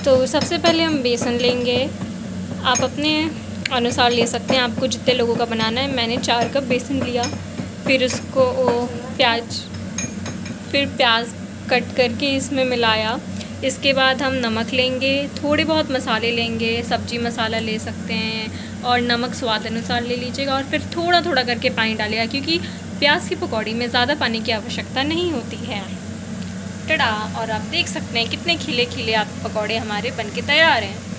तो सबसे पहले हम बेसन लेंगे। आप अपने अनुसार ले सकते हैं, आपको जितने लोगों का बनाना है। मैंने 4 कप बेसन लिया। फिर उसको प्याज कट करके इसमें मिलाया। इसके बाद हम नमक लेंगे, थोड़े बहुत मसाले लेंगे, सब्जी मसाला ले सकते हैं और नमक स्वाद अनुसार ले लीजिएगा। और फिर थोड़ा थोड़ा करके पानी डालिएगा, क्योंकि प्याज की पकौड़ी में ज़्यादा पानी की आवश्यकता नहीं होती है। टड़ा! और आप देख सकते हैं कितने खिले खिले आप पकौड़े हमारे बनके तैयार हैं।